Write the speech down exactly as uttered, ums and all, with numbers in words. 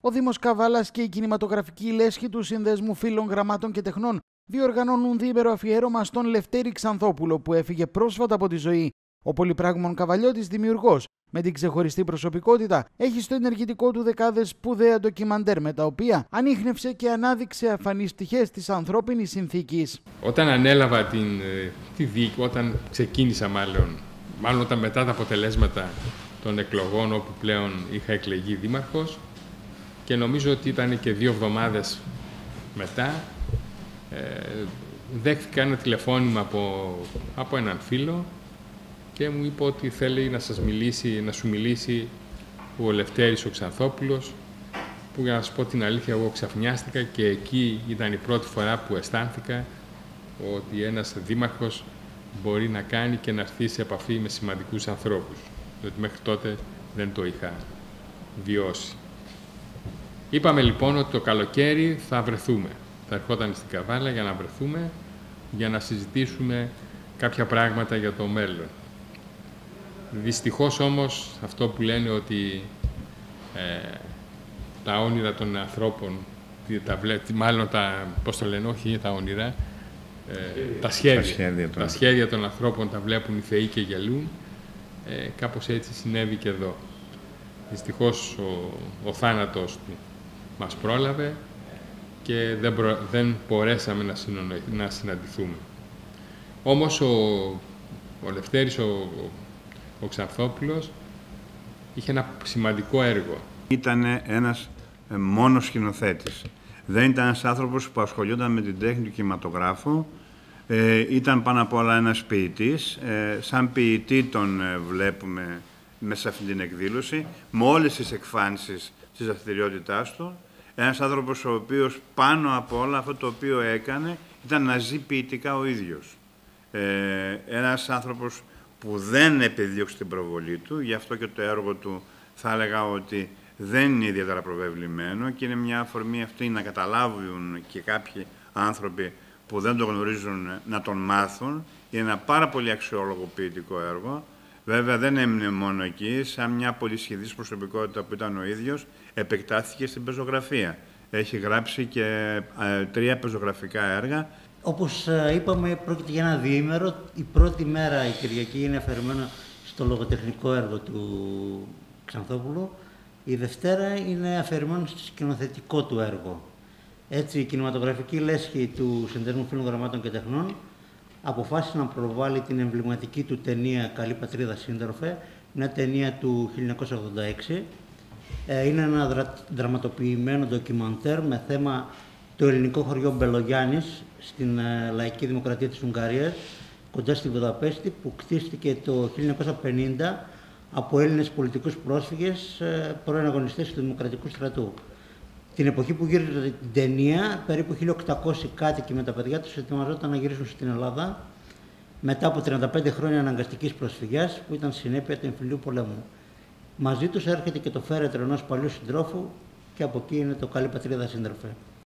Ο Δήμος Καβάλας και η κινηματογραφική λέσχη του Συνδέσμου Φίλων Γραμμάτων και Τεχνών διοργανώνουν διήμερο αφιέρωμα στον Λευτέρη Ξανθόπουλο, που έφυγε πρόσφατα από τη ζωή. Ο πολυπράγμων Καβαλιώτης δημιουργός, με την ξεχωριστή προσωπικότητα, έχει στο ενεργητικό του δεκάδες σπουδαία ντοκιμαντέρ, με τα οποία ανίχνευσε και ανάδειξε αφανείς πτυχές της ανθρώπινης συνθήκης. Όταν ανέλαβα την, τη δίκη, όταν ξεκίνησα μάλλον, μάλλον όταν μετά τα αποτελέσματα των εκλογών, όπου πλέον είχα εκλεγεί δήμαρχος, και νομίζω ότι ήταν και δύο εβδομάδες μετά, ε, δέχτηκα ένα τηλεφώνημα από, από έναν φίλο και μου είπε ότι θέλει να, σας μιλήσει, να σου μιλήσει ο Λευτέρης ο Ξανθόπουλος, που για να σας πω την αλήθεια εγώ ξαφνιάστηκα, και εκεί ήταν η πρώτη φορά που αισθάνθηκα ότι ένας δήμαρχος μπορεί να κάνει και να έρθει σε επαφή με σημαντικούς ανθρώπους, διότι μέχρι τότε δεν το είχα βιώσει. Είπαμε λοιπόν ότι το καλοκαίρι θα βρεθούμε. Θα ερχόταν στην Καβάλα για να βρεθούμε, για να συζητήσουμε κάποια πράγματα για το μέλλον. Δυστυχώς όμως αυτό που λένε ότι ε, τα όνειρα των ανθρώπων, τα, μάλλον τα, πώς το λένε, όχι τα όνειρα, ε, τα, σχέδια, τα, σχέδια των... τα σχέδια των ανθρώπων τα βλέπουν οι θεοί και γελούν, ε, κάπως έτσι συνέβη και εδώ. Δυστυχώς ο, ο θάνατος του μας πρόλαβε και δεν, προ, δεν μπορέσαμε να, συνονοη, να συναντηθούμε. Όμως ο, ο Λευτέρης, ο, ο, ο Ξανθόπουλος, είχε ένα σημαντικό έργο. Ήταν ένας ε, μόνος σκηνοθέτης. Δεν ήταν ένας άνθρωπος που ασχολιόταν με την τέχνη του κινηματογράφου. Ε, ήταν πάνω απ' όλα ένας ποιητής. Ε, σαν ποιητή τον ε, βλέπουμε μέσα σε αυτή την εκδήλωση, με όλες τις εκφάνσεις της δραστηριότητάς του. Ένας άνθρωπος ο οποίος πάνω από όλα αυτό το οποίο έκανε ήταν να ζει ποιητικά ο ίδιος. Ε, ένας άνθρωπος που δεν επιδίωξε την προβολή του, γι' αυτό και το έργο του θα έλεγα ότι δεν είναι ιδιαίτερα προβεβλημένο και είναι μια αφορμή αυτή να καταλάβουν και κάποιοι άνθρωποι που δεν το γνωρίζουν να τον μάθουν. Είναι ένα πάρα πολύ αξιόλογο ποιητικό έργο. Βέβαια δεν έμεινε μόνο εκεί, σαν μια πολυσχηδής προσωπικότητα που ήταν ο ίδιος, επεκτάθηκε στην πεζογραφία. Έχει γράψει και ε, τρία πεζογραφικά έργα. Όπως ε, είπαμε, πρόκειται για ένα διήμερο. Η πρώτη μέρα, η Κυριακή, είναι αφιερωμένα στο λογοτεχνικό έργο του Ξανθόπουλου. Η Δευτέρα είναι αφιερωμένη στο σκηνοθετικό του έργο. Έτσι, η κινηματογραφική λέσχη του Συνδέσμου Φίλων Γραμμάτων και Τεχνών αποφάσισε να προβάλλει την εμβληματική του ταινία «Καλή πατρίδα σύντροφε», μια ταινία του χίλια εννιακόσια ογδόντα έξι. Είναι ένα δρα... δραματοποιημένο ντοκιμαντέρ με θέμα το ελληνικό χωριό Μπελογιάννης στην ε, λαϊκή δημοκρατία της Ουγγαρίας, κοντά στη Βουδαπέστη, που κτίστηκε το χίλια εννιακόσια πενήντα από Έλληνες πολιτικούς πρόσφυγες, ε, πρώην αγωνιστές του Δημοκρατικού Στρατού. Την εποχή που γύριζε την ταινία, περίπου χίλια οκτακόσιοι κάτοικοι με τα παιδιά τους ετοιμαζόταν να γυρίσουν στην Ελλάδα μετά από τριάντα πέντε χρόνια αναγκαστικής προσφυγιάς, που ήταν συνέπεια του εμφυλίου πολέμου. Μαζί τους έρχεται και το φέρετρο ενός παλιού συντρόφου, και από εκεί είναι το «Καλή πατρίδα σύντροφε».